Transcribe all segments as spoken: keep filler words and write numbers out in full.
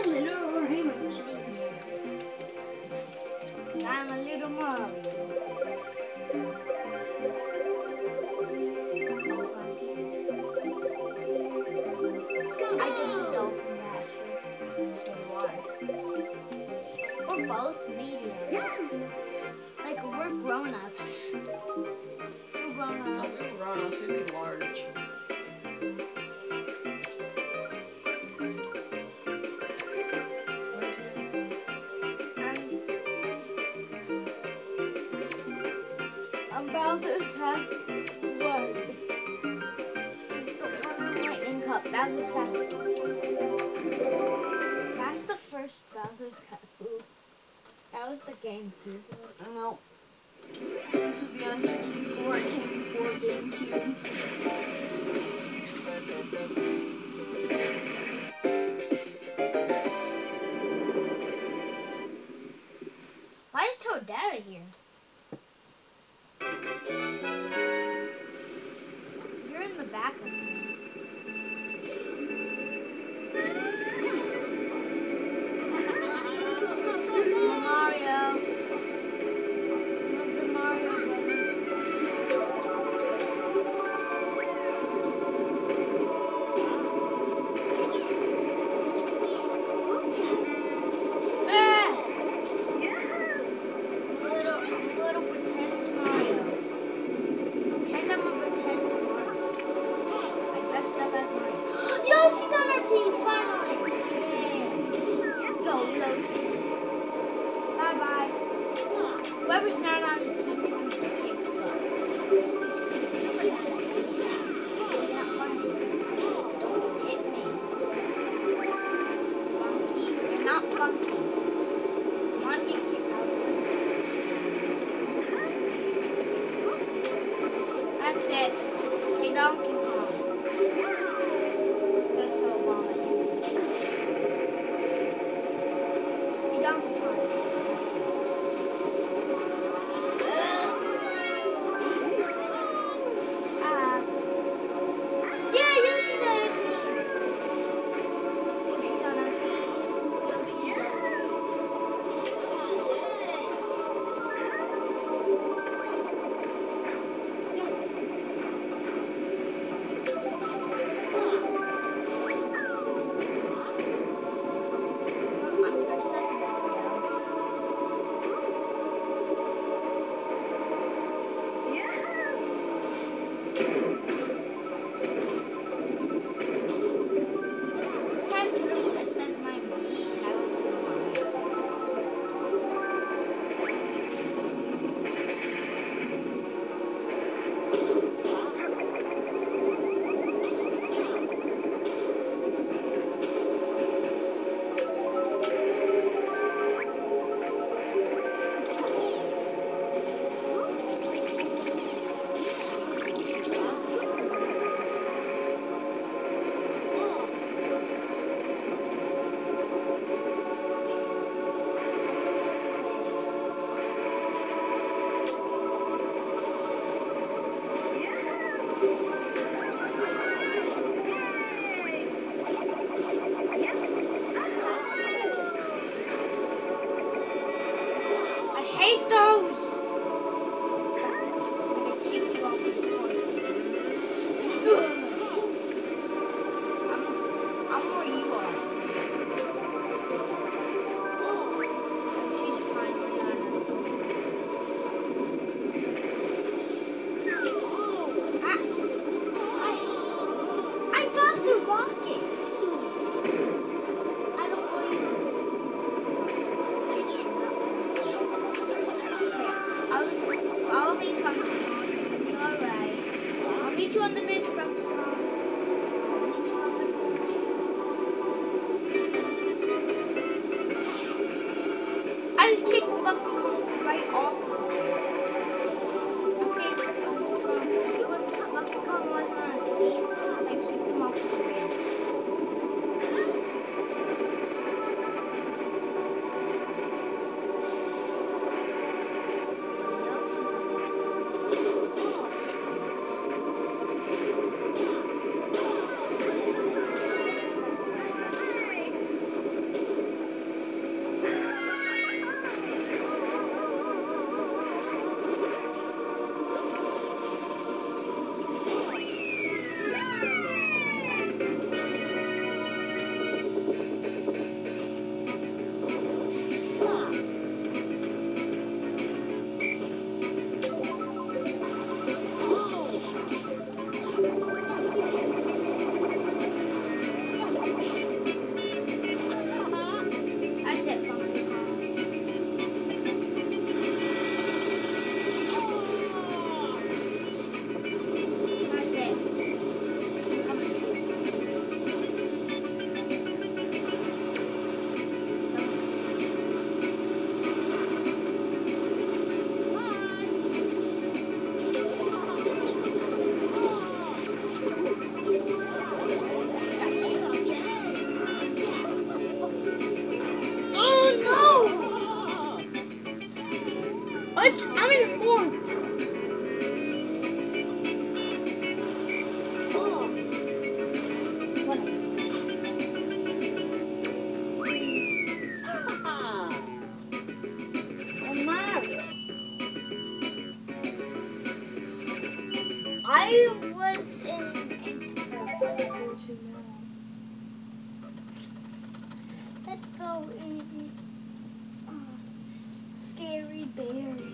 little Raymond. I'm a little Mario. I just adult in that shit. So do I. We're both medium. Like, we're grown-ups. We're grown-ups. If we were grown-ups, we'd be large. I'm Bowser's password. Lightning cup. Bowser's castle. That's the first Bowser's castle. That was the GameCube. No. This is the N sixty-four. It came before GameCube. Why is Toadetta here? You're in the back of me. Mario. Love the Mario Brothers. Ah! I'm a little, I'm a little pretend Mario. Pretend I'm a pretend Mario. I dressed up as Mario. Yoshi's on our team, finally! Yeah. Go, Yoshi. Bye bye. Whoever's not on the team is going to kick butt. You're not funky. Don't hit me. Funky. You're not funky. Come on, get kicked out. That's it. Hey, Donkey Kong. I'm gonna throw a ball at you. Hey, Donkey Kong. Ah. Yeah, Yoshi's on our team. Yoshi's on our team. Yoshi's on our team. I'm dressed as Mario. If I could have dressed as my Wii, I would have been Mario. I hate those! I'm gonna kick you off this horse. I'm, I'm where you are. She's finally on her team. Ah, I, I got the rockets! I don't believe it. I'll just follow me from alright. I'll meet you on the beach from I'll meet you on the beach. I just kicked Donkey Kong right off of me. Okay, Donkey Kong. Donkey Kong wasn't on his team. I kicked him off the beach. go in uh, Scary Berry.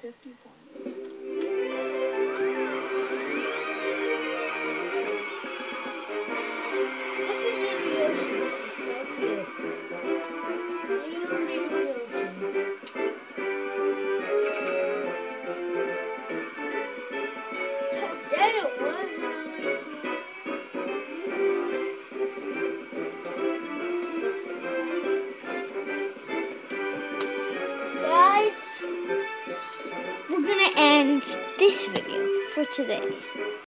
fifty points. Look at little Yoshi. He's so cute. Little, little Yoshi. That it was Guys, we're gonna end this video for today.